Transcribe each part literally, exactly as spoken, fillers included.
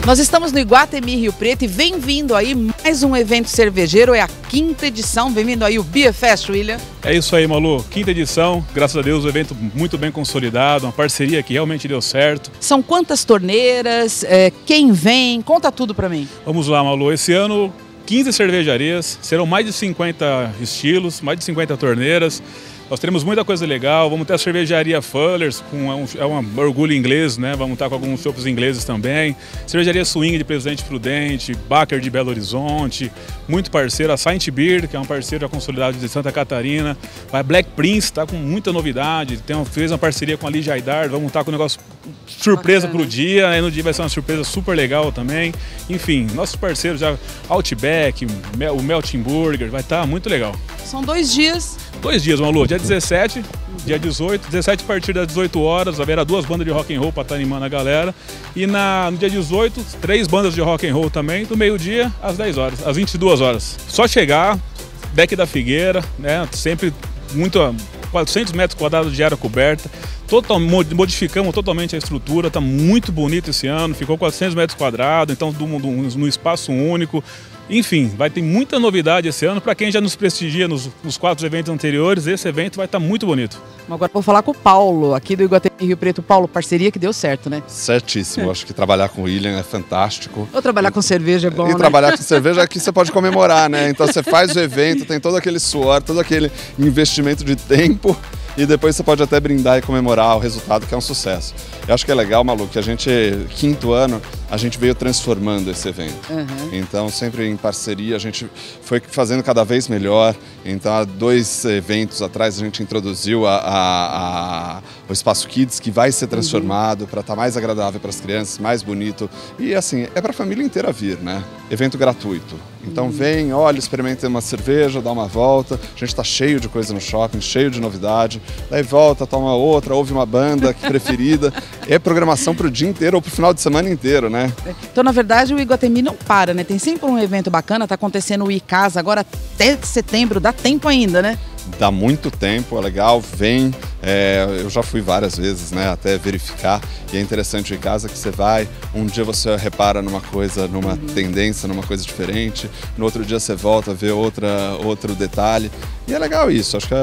Nós estamos no Iguatemi Rio Preto e vem vindo aí mais um evento cervejeiro, é a quinta edição, vem vindo aí o Beer Fest, William. É isso aí, Malu, quinta edição, graças a Deus o evento muito bem consolidado, uma parceria que realmente deu certo. São quantas torneiras, é, quem vem, conta tudo pra mim. Vamos lá, Malu, esse ano quinze cervejarias, serão mais de cinquenta estilos, mais de cinquenta torneiras. Nós teremos muita coisa legal, vamos ter a cervejaria Fuller's, com, é, um, é um orgulho inglês, né? Vamos estar com alguns chopps ingleses também. Cervejaria Swing de Presidente Prudente, Baker de Belo Horizonte, muito parceiro, a Saint Beer, que é um parceiro consolidado de Santa Catarina. A Black Prince está com muita novidade, tem, fez uma parceria com a Lee Haidar, vamos estar com um negócio surpresa para o dia, aí no dia vai ser uma surpresa super legal também. Enfim, nossos parceiros já, Outback, o Melting Burger, vai estar muito legal. São dois dias. Dois dias, Malu, dia dezessete, dia dezoito, dezessete a partir das dezoito horas, haverá duas bandas de rock and roll para estar animando a galera. E na, no dia dezoito, três bandas de rock and roll também, do meio-dia às dez horas, às vinte e duas horas. Só chegar, Beck da Figueira, né, sempre muito, quatrocentos metros quadrados de área coberta. Total, modificamos totalmente a estrutura, está muito bonito esse ano, ficou quatrocentos metros quadrados, então no espaço único. Enfim, vai ter muita novidade esse ano. Para quem já nos prestigia nos, nos quatro eventos anteriores, esse evento vai estar muito bonito. Agora vou falar com o Paulo, aqui do Iguatemi Rio Preto. Paulo, parceria que deu certo, né? Certíssimo, acho que trabalhar com o William é fantástico. Ou trabalhar com cerveja é bom, E né? trabalhar com cerveja aqui você pode comemorar, né? Então você faz o evento, tem todo aquele suor, todo aquele investimento de tempo. E depois você pode até brindar e comemorar o resultado, que é um sucesso. Eu acho que é legal, Malu, que a gente, quinto ano, a gente veio transformando esse evento. Uhum. Então, sempre em parceria, a gente foi fazendo cada vez melhor. Então, há dois eventos atrás, a gente introduziu a, a, a, o Espaço Kids, que vai ser transformado uhum. para estar mais agradável para as crianças, mais bonito. E, assim, é para a família inteira vir, né? Evento gratuito. Então, uhum. vem, olha, experimenta uma cerveja, dá uma volta. A gente está cheio de coisa no shopping, cheio de novidade. Daí volta, toma outra, ouve uma banda preferida. É programação para o dia inteiro ou para o final de semana inteiro, né? Então, na verdade, o Iguatemi não para, né? Tem sempre um evento bacana, tá acontecendo o iCasa agora até setembro, dá tempo ainda, né? Dá muito tempo, é legal, vem, é, eu já fui várias vezes, né, até verificar, e é interessante em casa que você vai, um dia você repara numa coisa, numa uhum. tendência, numa coisa diferente, no outro dia você volta a ver outra, outro detalhe, e é legal isso, acho que é,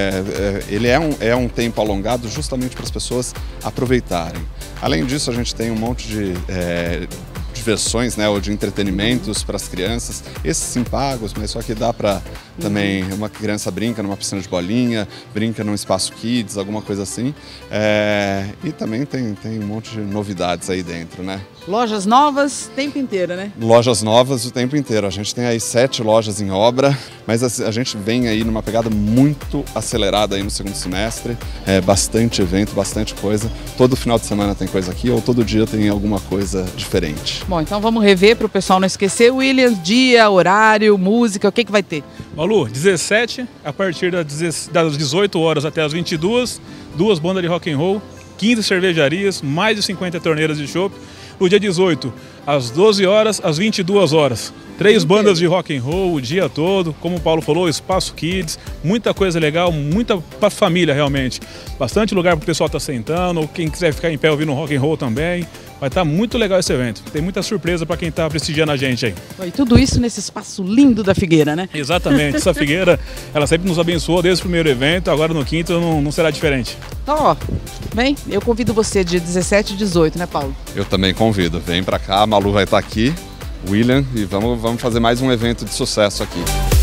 é, ele é um, é um tempo alongado justamente para as pessoas aproveitarem. Além disso, a gente tem um monte de... É, diversões, né, ou de entretenimentos para as crianças, esses sim pagos, mas só que dá para também, uma criança brinca numa piscina de bolinha, brinca num espaço kids, alguma coisa assim, é, e também tem, tem um monte de novidades aí dentro, né. Lojas novas o tempo inteiro, né? Lojas novas o tempo inteiro, a gente tem aí sete lojas em obra, mas a, a gente vem aí numa pegada muito acelerada aí no segundo semestre, é, bastante evento, bastante coisa, todo final de semana tem coisa aqui, ou todo dia tem alguma coisa diferente. Bom, então vamos rever para o pessoal não esquecer. William, dia, horário, música, o que que vai ter? Malu, dezessete, a partir das dezoito horas até as vinte e duas, duas bandas de rock and roll, quinze cervejarias, mais de cinquenta torneiras de chopp. No dia dezoito, às doze horas, às vinte e duas horas. Três bandas de rock and roll o dia todo, como o Paulo falou, Espaço Kids, muita coisa legal, muita para família realmente. Bastante lugar para o pessoal estar sentando, quem quiser ficar em pé ouvindo rock and roll também. Vai estar muito legal esse evento. Tem muita surpresa para quem está prestigiando a gente aí. E tudo isso nesse espaço lindo da Figueira, né? Exatamente. Essa Figueira, ela sempre nos abençoou desde o primeiro evento, agora no quinto não, não será diferente. Então, ó, vem, eu convido você dia dezessete e dezoito, né, Paulo? Eu também convido. Vem para cá, a Malu vai estar aqui, William, e vamos, vamos fazer mais um evento de sucesso aqui.